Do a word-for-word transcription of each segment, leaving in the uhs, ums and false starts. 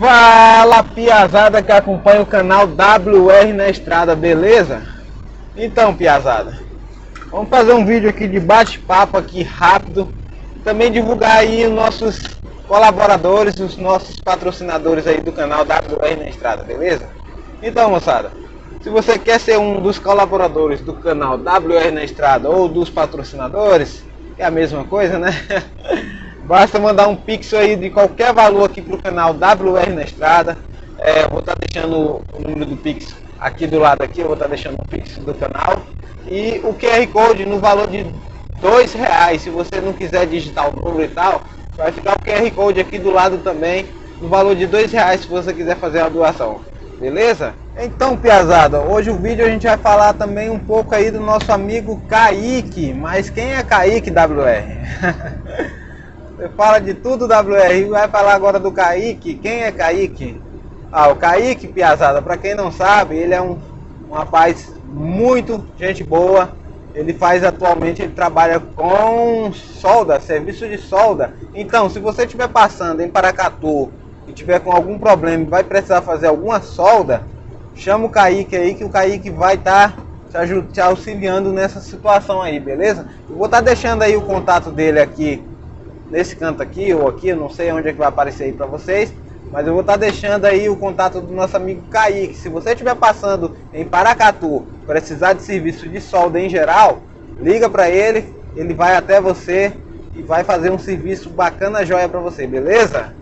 Fala, piazada que acompanha o canal W R na Estrada, beleza? Então, piazada, vamos fazer um vídeo aqui de bate-papo aqui rápido. Também divulgar aí os nossos colaboradores, os nossos patrocinadores aí do canal W R na Estrada, beleza? Então, moçada, se você quer ser um dos colaboradores do canal W R na Estrada ou dos patrocinadores, é a mesma coisa, né? Basta mandar um pix aí de qualquer valor aqui pro canal W R na Estrada. É, vou estar tá deixando o número do pix aqui do lado aqui, eu vou estar tá deixando o pix do canal. E o Q R Code no valor de dois reais, se você não quiser digitar o número e tal, vai ficar o Q R Code aqui do lado também, no valor de dois reais, se você quiser fazer a doação. Beleza? Então, piazada, hoje o vídeo a gente vai falar também um pouco aí do nosso amigo Kaique. Mas quem é Kaique, W R? Você fala de tudo, W R, vai falar agora do Kaique. Quem é Kaique? Ah, o Kaique, piazada, para quem não sabe, ele é um, um rapaz muito gente boa. Ele faz atualmente, ele trabalha com solda, serviço de solda. Então, se você estiver passando em Paracatu e tiver com algum problema e vai precisar fazer alguma solda, chama o Kaique aí, que o Kaique vai estar tá te, te auxiliando nessa situação aí, beleza? Eu vou estar tá deixando aí o contato dele aqui nesse canto aqui ou aqui, eu não sei onde é que vai aparecer aí para vocês, mas eu vou estar tá deixando aí o contato do nosso amigo Kaique. Se você estiver passando em Paracatu, precisar de serviço de solda em geral, liga para ele, ele vai até você e vai fazer um serviço bacana, joia para você, beleza?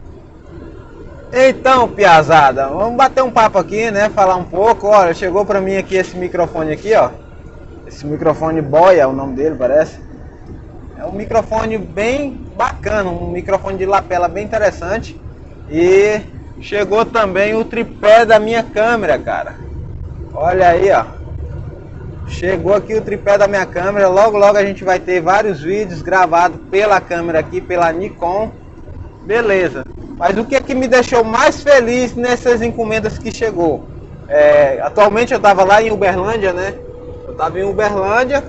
Então, piazada, vamos bater um papo aqui, né? Falar um pouco. Olha, chegou para mim aqui esse microfone aqui, ó. Esse microfone Boya, é o nome dele, parece. É um microfone bem bacana, um microfone de lapela bem interessante. E chegou também o tripé da minha câmera, cara. Olha aí, ó. Chegou aqui o tripé da minha câmera. Logo, logo a gente vai ter vários vídeos gravados pela câmera aqui, pela Nikon. Beleza. Mas o que é que me deixou mais feliz nessas encomendas que chegou? É, atualmente eu estava lá em Uberlândia, né? Eu estava em Uberlândia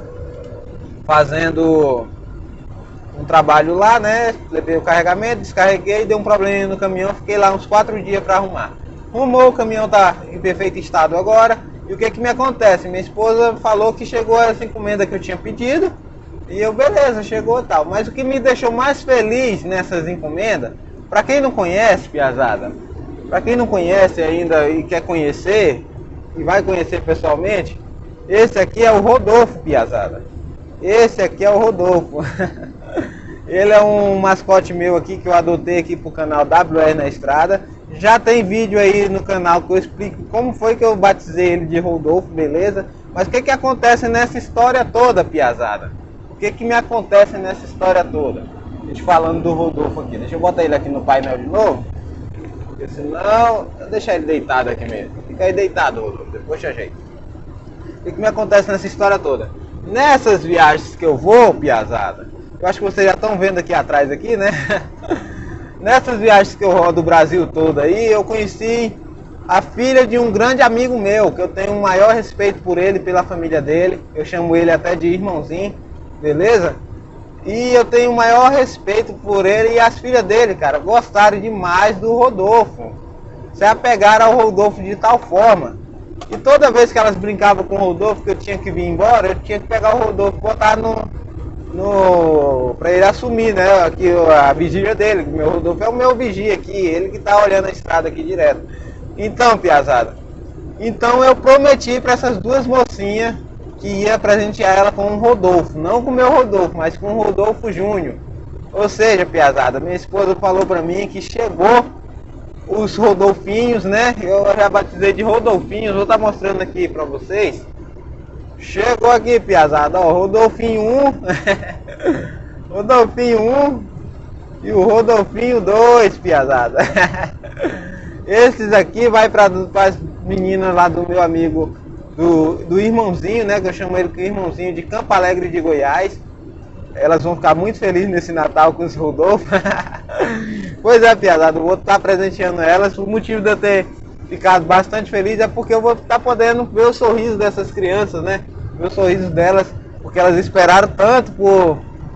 fazendo um trabalho lá, né? Levei o carregamento, descarreguei, deu um problema no caminhão, fiquei lá uns quatro dias para arrumar. Arrumou, o caminhão tá em perfeito estado agora. E o que é que me acontece? Minha esposa falou que chegou essa encomenda que eu tinha pedido. E eu, beleza, chegou e tal. Mas o que me deixou mais feliz nessas encomendas, para quem não conhece, piazada, para quem não conhece ainda e quer conhecer, e vai conhecer pessoalmente, esse aqui é o Rodolfo, piazada. Esse aqui é o Rodolfo. Ele é um mascote meu aqui que eu adotei aqui pro canal W R na Estrada. Já tem vídeo aí no canal que eu explico como foi que eu batizei ele de Rodolfo, beleza? Mas o que que acontece nessa história toda, piazada? O que que me acontece nessa história toda? A gente falando do Rodolfo aqui. Deixa eu botar ele aqui no painel de novo. Porque senão, eu deixar ele deitado aqui mesmo. Fica aí deitado, Rodolfo, depois te ajeito. O que que me acontece nessa história toda? Nessas viagens que eu vou, piazada, eu acho que vocês já estão vendo aqui atrás aqui, né? Nessas viagens que eu rodo o Brasil todo aí, eu conheci a filha de um grande amigo meu, que eu tenho o maior respeito por ele, pela família dele. Eu chamo ele até de irmãozinho, beleza? E eu tenho o maior respeito por ele e as filhas dele, cara, gostaram demais do Rodolfo. Se apegaram ao Rodolfo de tal forma. E toda vez que elas brincavam com o Rodolfo, que eu tinha que vir embora, eu tinha que pegar o Rodolfo e botar no... no para ele assumir, né, aqui a vigília dele. O meu Rodolfo é o meu vigia aqui, ele que tá olhando a estrada aqui direto. Então, piazada, então eu prometi para essas duas mocinhas que ia presentear ela com um Rodolfo, não com o meu Rodolfo, mas com o Rodolfo Júnior. Ou seja, piazada, minha esposa falou para mim que chegou os Rodolfinhos, né? Eu já batizei de Rodolfinhos, vou estar mostrando aqui para vocês. Chegou aqui, piazada, ó, Rodolfinho um, Rodolfinho um e o Rodolfinho dois, piazada. Esses aqui vai para as meninas lá do meu amigo, do, do irmãozinho, né? Que eu chamo ele de irmãozinho de Campo Alegre de Goiás. Elas vão ficar muito felizes nesse Natal com esse Rodolfo. Pois é, piazada, eu vou estar presenteando elas. O motivo de eu ter ficado bastante feliz é porque eu vou estar podendo ver o sorriso dessas crianças, né? Ver o sorriso delas, porque elas esperaram tanto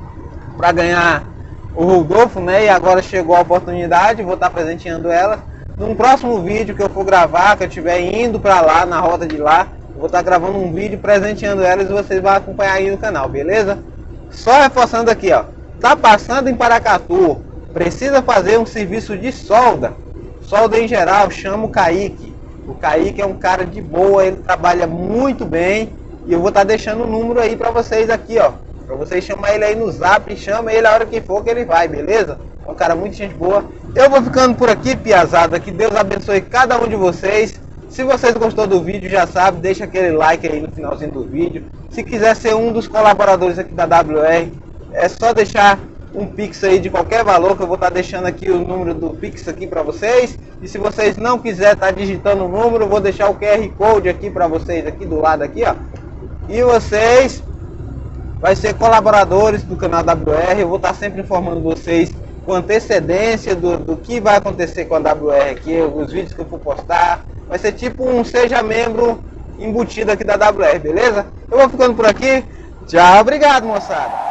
para ganhar o Rodolfo, né? E agora chegou a oportunidade, vou estar presenteando elas. num próximo vídeo que eu for gravar, que eu estiver indo para lá, na rota de lá, eu vou estar gravando um vídeo presenteando elas e vocês vão acompanhar aí no canal, beleza? Só reforçando aqui, ó, tá passando em Paracatu, precisa fazer um serviço de solda, solda em geral, chama o Kaique. O Kaique é um cara de boa, ele trabalha muito bem e eu vou estar deixando o número aí para vocês aqui, ó, para vocês chamar ele aí no zap e chama ele a hora que for que ele vai, beleza? É um cara muito gente boa. Eu vou ficando por aqui, piazada, que Deus abençoe cada um de vocês. Se vocês gostou do vídeo, já sabe, deixa aquele like aí no finalzinho do vídeo. Se quiser ser um dos colaboradores aqui da W R, é só deixar um Pix aí de qualquer valor, que eu vou estar deixando aqui o número do Pix aqui para vocês. E se vocês não quiserem estar digitando o número, eu vou deixar o Q R Code aqui para vocês, aqui do lado aqui, ó. E vocês vai ser colaboradores do canal W R, eu vou estar sempre informando vocês com antecedência do, do que vai acontecer com a W R aqui, os vídeos que eu for postar. Vai ser tipo um seja membro embutido aqui da W R, beleza? Eu vou ficando por aqui. Tchau, obrigado, moçada.